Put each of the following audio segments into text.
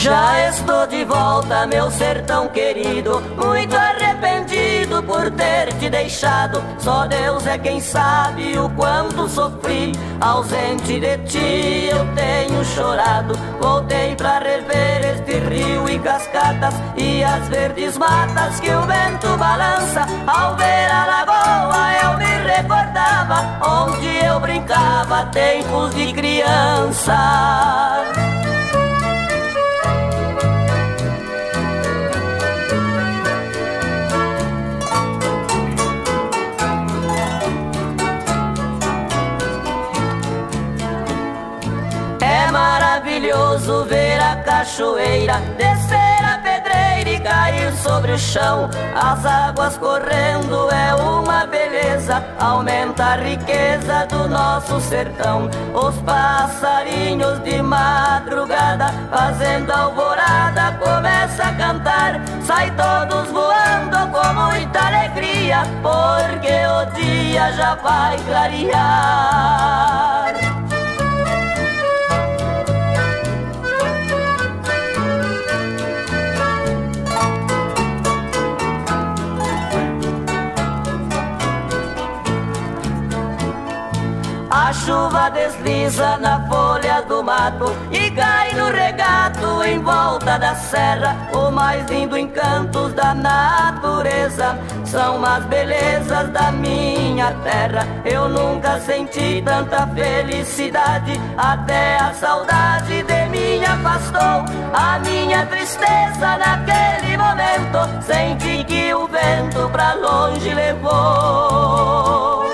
Já estou de volta, meu sertão querido, muito arrependido por ter te deixado. Só Deus é quem sabe o quanto sofri, ausente de ti eu tenho chorado. Voltei pra rever este rio e cascatas e as verdes matas que o vento balança. Ao ver a lagoa eu me recordava onde eu brincava tempos de criança. É maravilhoso ver a cachoeira, descer a pedreira e cair sobre o chão. As águas correndo é uma beleza, aumenta a riqueza do nosso sertão. Os passarinhos de madrugada, fazendo alvorada, começa a cantar. Sai todos voando com muita alegria, porque o dia já vai clarear. A chuva desliza na folha do mato e cai no regato em volta da serra. O mais lindo encantos da natureza são as belezas da minha terra. Eu nunca senti tanta felicidade, até a saudade de mim afastou. A minha tristeza naquele momento, senti que o vento pra longe levou.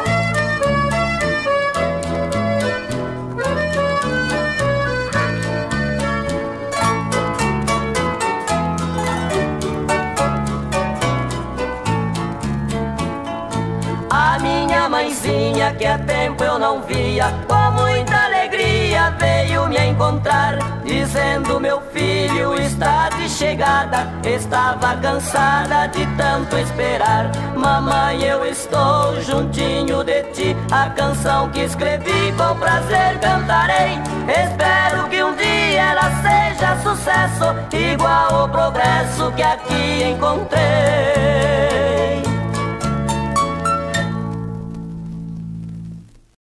A minha mãezinha, que há tempo eu não via, com muita alegria veio me encontrar, dizendo: meu filho está de chegada. Estava cansada de tanto esperar. Mamãe, eu estou juntinho de ti, a canção que escrevi com prazer cantarei. Espero que um dia ela seja sucesso, igual o progresso que aqui encontrei.